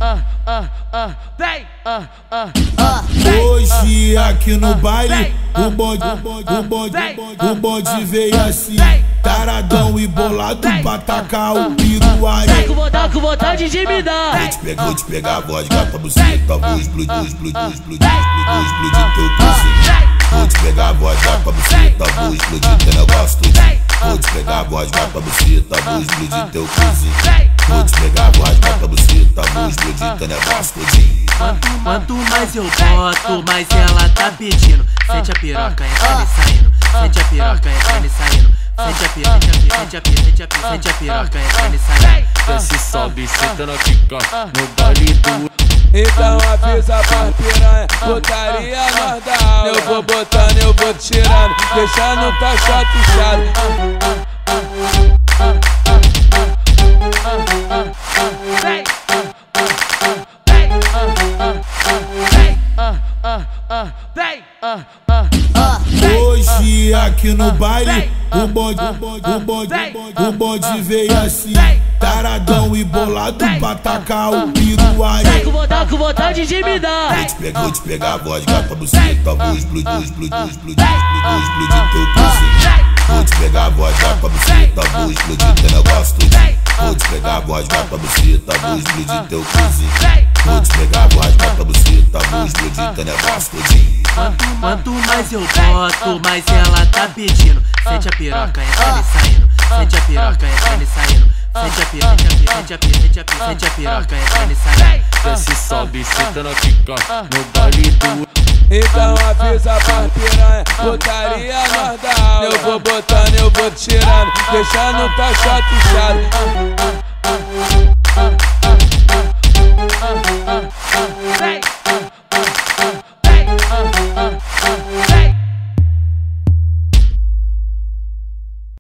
Hoje aqui no baile o bode veio assim, taradão e bolado pra tacar o piru aí. Tá com vontade de me dar. Vou te pegar a vodka, tua buceta, vou explodir teu cozinho. Vou te pegar a vodka, tua buceta, vou explodir teu negócio tudinho. Vou te pegar a vodka, tua buceta, vou explodir teu cozinho. Vou te pegar a vodka, tua buceta, vou explodir teu negócio tudinho. Quanto mais eu boto, mais ela tá pedindo. Sente a piroca, entra me saindo. Sente a piroca, entra me saindo. Sente a piroca, entra me saindo. Desce, sobe, senta na pica, no baile do... Então avisa pra piranha, putaria nós dá aula. Eu vou botando, eu vou tirando, deixando o caixote inchado. Hoje aqui no baile o bode veio assim, taradão e bolado pra tacar o piru aí. Tá com vontade de me dar. Vou te pegar a vodka, tua buceta, vou explodir teu cozinho. Vou te pegar a vodka, tua buceta, vou explodir teu negócio tudinho. Vou te pegar a vodka, tua buceta, vou explodir teu cozinho. Vou te pegar a vodka, tua buceta, vou explodir teu negócio tudinho. Quanto mais eu boto, mais ela tá pedindo. Sente a piroca, entra me saindo. Sente a piroca, entra me saindo. Sente a piroca, entra me saindo. Desce, sobe, senta na pica, no baile do... Então avisa pra piranha, putaria nós dá aula. Eu vou botando, eu vou tirando, deixando o caixote inchado.